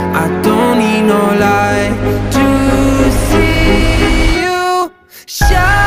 I don't need no light to see you shine.